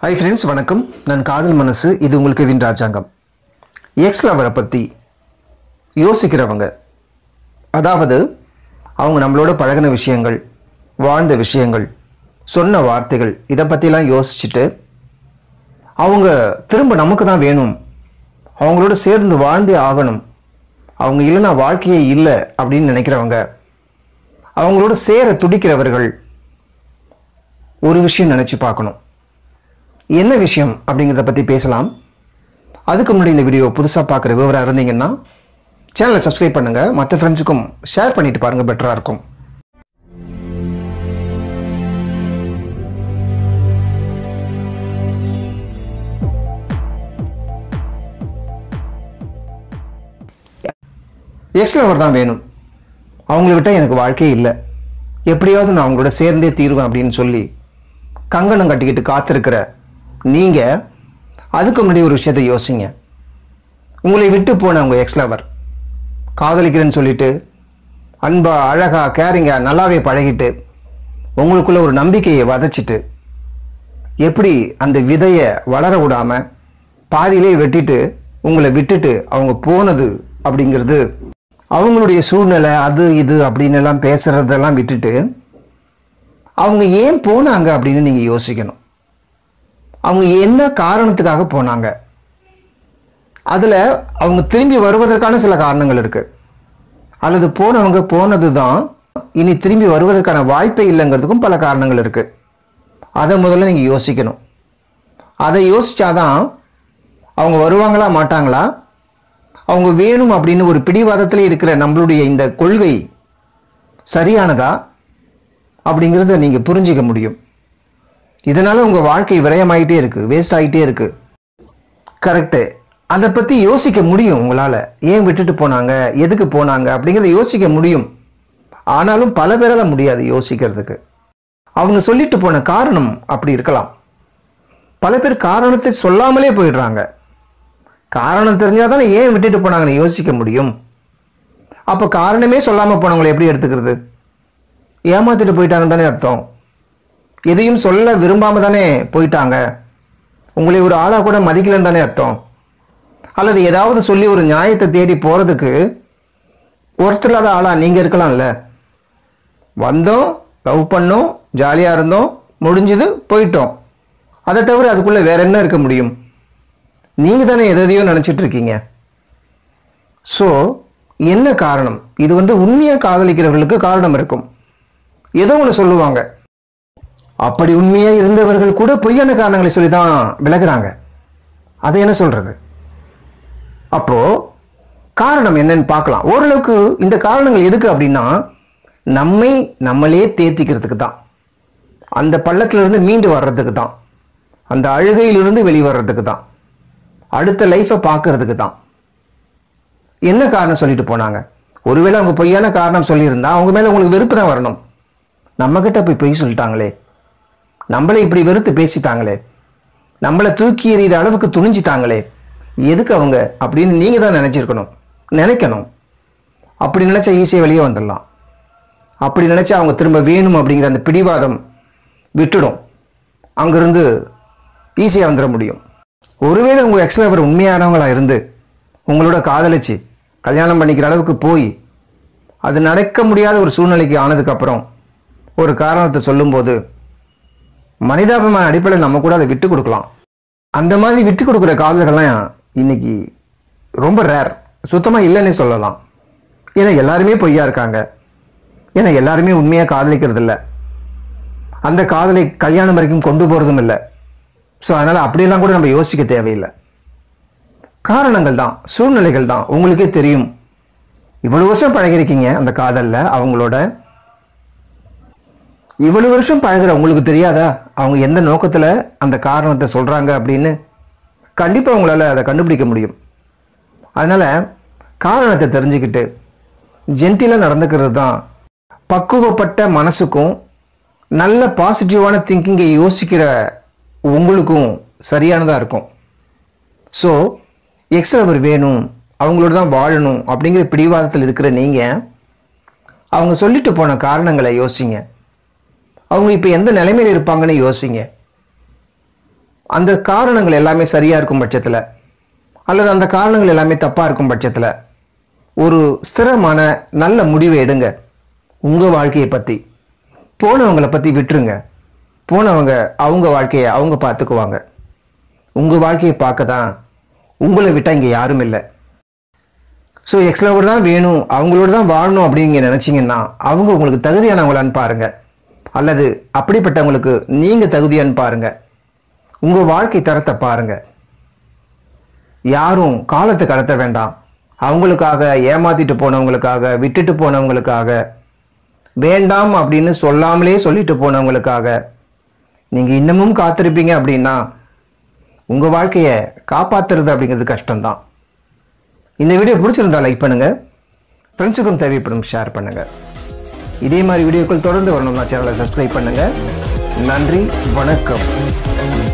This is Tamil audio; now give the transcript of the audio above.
ஹாய் ஃப்ரெண்ட்ஸ், வணக்கம். நான் காதல் மனசு. இது உங்களுக்கு வின் ராஜாங்கம். எக்ஸ் லவரை பற்றி யோசிக்கிறவங்க, அதாவது அவங்க நம்மளோட பழகின விஷயங்கள், வாழ்ந்த விஷயங்கள், சொன்ன வார்த்தைகள், இதை பற்றிலாம் யோசிச்சுட்டு அவங்க திரும்ப நமக்கு தான் வேணும், அவங்களோட சேர்ந்து வாழ்ந்தே ஆகணும், அவங்க இல்லைன்னா வாழ்க்கையே இல்லை அப்படின்னு நினைக்கிறவங்க, அவங்களோட சேர துடிக்கிறவர்கள் ஒரு விஷயம் நினச்சி பார்க்கணும். என்ன விஷயம் அப்படிங்கிறத பற்றி பேசலாம். அதுக்கு முன்னாடி இந்த வீடியோ புதுசாக பார்க்குற விவரம் இருந்தீங்கன்னா சேனலை சப்ஸ்கிரைப் பண்ணுங்கள், மற்ற ஃப்ரெண்ட்ஸுக்கும் ஷேர் பண்ணிட்டு பாருங்கள், பெட்டராக இருக்கும். எக்ஸ் லவர் தான் வேணும், அவங்கள விட்டால் எனக்கு வாழ்க்கையே இல்லை, எப்படியாவது நான் அவங்களோட சேர்ந்தே தீருவேன் அப்படின்னு சொல்லி கங்கணம் கட்டிக்கிட்டு காத்திருக்கிற நீங்கள் அதுக்கு முன்னாடி ஒரு விஷயத்தை யோசிங்க. உங்களை விட்டு போன உங்கள் எக்ஸ் லவர் காதலிக்கிறேன்னு சொல்லிட்டு அன்பா, அழகா, கேரிங்கா, நல்லாவே பழகிட்டு உங்களுக்குள்ள ஒரு நம்பிக்கையை வதைச்சிட்டு எப்படி அந்த விதையை வளர விடாமல் பாதியிலே வெட்டிட்டு உங்களை விட்டுட்டு அவங்க போனது அப்படிங்கிறது, அவங்களுடைய சூழ்நிலை அது இது அப்படின்னு எல்லாம் பேசுகிறதெல்லாம் விட்டுட்டு அவங்க ஏன் போனாங்க அப்படின்னு நீங்கள் யோசிக்கணும். அவங்க என்ன காரணத்துக்காக போனாங்க, அதில் அவங்க திரும்பி வருவதற்கான சில காரணங்கள் இருக்குது, அல்லது போனவங்க போனது தான் இனி திரும்பி வருவதற்கான வாய்ப்பே இல்லைங்கிறதுக்கும் பல காரணங்கள் இருக்குது. அதை முதல்ல நீங்கள் யோசிக்கணும். அதை யோசித்தாதான் அவங்க வருவாங்களா மாட்டாங்களா, அவங்க வேணும் அப்படின்னு ஒரு பிடிவாதத்தில் இருக்கிற நம்மளுடைய இந்த கொள்கை சரியானதா அப்படிங்கிறத நீங்கள் புரிஞ்சிக்க முடியும். இதனால் உங்கள் வாழ்க்கை விரயமாயிட்டே இருக்குது, வேஸ்ட் ஆகிட்டே இருக்குது. கரெக்டு, அதை பற்றி யோசிக்க முடியும் உங்களால். ஏன் விட்டுட்டு போனாங்க, எதுக்கு போனாங்க அப்படிங்கிறத யோசிக்க முடியும். ஆனாலும் பல பேரால் முடியாது யோசிக்கிறதுக்கு. அவங்க சொல்லிட்டு போன காரணம் அப்படி இருக்கலாம். பல பேர் காரணத்தை சொல்லாமலே போயிடுறாங்க. காரணம் தெரிஞ்சால் தானே ஏன் விட்டுட்டு போனாங்கன்னு யோசிக்க முடியும். அப்போ காரணமே சொல்லாமல் போனவங்களை எப்படி எடுத்துக்கிறது? ஏமாத்திட்டு போயிட்டாங்கன்னு தானே அர்த்தம். எதையும் சொல்ல விரும்பாமல் தானே போயிட்டாங்க. உங்களை ஒரு ஆளாக கூட மதிக்கலன்னு தானே அர்த்தம். அல்லது ஏதாவது சொல்லி ஒரு நியாயத்தை தேடி போகிறதுக்கு ஒருத்தர் இல்லாத ஆளாக நீங்கள் இருக்கலாம்ல. வந்தோம், லவ் பண்ணோம், ஜாலியாக இருந்தோம், முடிஞ்சது, போயிட்டோம். அதை தவிர அதுக்குள்ளே வேற என்ன இருக்க முடியும்? நீங்கள் தானே எதையோ நினச்சிட்டு இருக்கீங்க. ஸோ என்ன காரணம்? இது உண்மையாக காதலிக்கிறவர்களுக்கு காரணம் இருக்கும். ஏதோ ஒன்று சொல்லுவாங்க. அப்படி உண்மையாக இருந்தவர்கள் கூட பொய்யான காரணங்களை சொல்லி தான் விலகுறாங்க. அதை என்ன சொல்கிறது? அப்போது காரணம் என்னன்னு பார்க்கலாம். ஓரளவுக்கு இந்த காரணங்கள் எதுக்கு அப்படின்னா, நம்மளே தேத்திக்கிறதுக்கு தான், அந்த பள்ளத்திலிருந்து மீண்டு வர்றதுக்கு தான், அந்த அழுகையிலிருந்து வெளிவர்றதுக்கு தான், அடுத்த லைஃப்பை பார்க்கறதுக்கு தான். என்ன காரணம் சொல்லிட்டு போனாங்க? ஒருவேளை அவங்க பொய்யான காரணம் சொல்லியிருந்தா அவங்க மேலே உங்களுக்கு வெறுப்பு தான் வரணும். நம்மக்கிட்ட போய் பொய் சொல்லிட்டாங்களே, நம்மளை இப்படி வெறுத்து பேசிட்டாங்களே, நம்மளை தூக்கி எறிகிற அளவுக்கு துணிஞ்சிட்டாங்களே, எதுக்கு அவங்க அப்படின்னு நீங்கள் தான் நினைக்கணும். அப்படி நினச்சா ஈஸியாக வெளியே வந்துடலாம். அப்படி நினச்சா அவங்க திரும்ப வேணும் அப்படிங்கிற அந்த பிடிவாதம் விட்டுடும். அங்கேருந்து ஈஸியாக வந்துட முடியும். ஒருவேளை உங்கள் எக்ஸ் லவர் உண்மையானவங்களாக இருந்து உங்களோட காதலிச்சு கல்யாணம் பண்ணிக்கிற அளவுக்கு போய் அது நடக்க முடியாத ஒரு சூழ்நிலைக்கு ஆனதுக்கப்புறம் ஒரு காரணத்தை சொல்லும்போது மனிதாபிமான அடிப்படையில் நம்ம கூட அதை விட்டு கொடுக்கலாம். அந்த மாதிரி விட்டு கொடுக்குற காதல்கள்லாம் இன்னைக்கு ரொம்ப ரேர், சுத்தமாக இல்லைன்னே சொல்லலாம். ஏன்னா எல்லாருமே பொய்யா இருக்காங்க. ஏன்னா எல்லாருமே உண்மையாக காதலிக்கிறது இல்லை, அந்த காதலை கல்யாணம் வரைக்கும் கொண்டு போகிறதும் இல்லை. ஸோ அதனால் அப்படியெல்லாம் கூட நம்ம யோசிக்க தேவையில்லை. காரணங்கள் தான், சூழ்நிலைகள் தான். உங்களுக்கே தெரியும், இவ்வளோ வருஷம் பழகிருக்கீங்க அந்த காதலில், அவங்களோட இவ்வளோ வருஷம் பழகிற உங்களுக்கு தெரியாதா அவங்க எந்த நோக்கத்தில் அந்த காரணத்தை சொல்கிறாங்க அப்படின்னு? கண்டிப்பாக உங்களால் அதை கண்டுபிடிக்க முடியும். அதனால் காரணத்தை தெரிஞ்சுக்கிட்டு ஜென்டிலாக நடந்துக்கிறது தான் பக்குவப்பட்ட மனசுக்கும் நல்ல பாசிட்டிவான திங்கிங்கை யோசிக்கிற உங்களுக்கும் சரியானதாக இருக்கும். ஸோ எக்ஸ் லவர் வேணும், அவங்களோட தான் வாழணும் அப்படிங்கிற பிடிவாதத்தில் இருக்கிற நீங்கள் அவங்க சொல்லிட்டு போன காரணங்களை யோசிங்க. அவங்க இப்போ எந்த நிலைமையில் இருப்பாங்கன்னு யோசிங்க. அந்த காரணங்கள் எல்லாமே சரியாக இருக்கும் பட்சத்தில் அல்லது அந்த காரணங்கள் எல்லாமே தப்பாக இருக்கும் பட்சத்தில் ஒரு ஸ்திரமான நல்ல முடிவை எடுங்க. உங்கள் வாழ்க்கையை பற்றி, போனவங்களை பற்றி விட்டுருங்க. போனவங்க அவங்க வாழ்க்கையை அவங்க பார்த்துக்குவாங்க. உங்கள் வாழ்க்கையை பார்க்க தான் உங்களை விட்டால் இங்கே யாரும் இல்லை. ஸோ எக்ஸ்லவர் தான் வேணும், அவங்களோட தான் வாழணும் அப்படின்னு நீங்கள் நினச்சிங்கன்னா அவங்க உங்களுக்கு தகுதியானவங்களான்னு பாருங்கள், அல்லது அப்படிப்பட்டவங்களுக்கு நீங்கள் தகுதியான்னு பாருங்கள். உங்கள் வாழ்க்கை தரத்தை பாருங்கள். யாரும் காலத்தை கடத்த வேண்டாம். அவங்களுக்காக, ஏமாற்றிட்டு போனவங்களுக்காக, விட்டுட்டு போனவங்களுக்காக, வேண்டாம் அப்படின்னு சொல்லாமலே சொல்லிட்டு போனவங்களுக்காக நீங்கள் இன்னமும் காத்திருப்பீங்க அப்படின்னா உங்கள் வாழ்க்கையை காப்பாற்றுறது அப்படிங்கிறது கஷ்டம்தான். இந்த வீடியோ பிடிச்சிருந்தா லைக் பண்ணுங்கள், ஃப்ரெண்ட்ஸுக்கும் தேவைப்படும் ஷேர் பண்ணுங்கள். இதே மாதிரி வீடியோக்கள் தொடர்ந்து வரணும்னா சேனலை சப்ஸ்கிரைப் பண்ணுங்கள். நன்றி, வணக்கம்.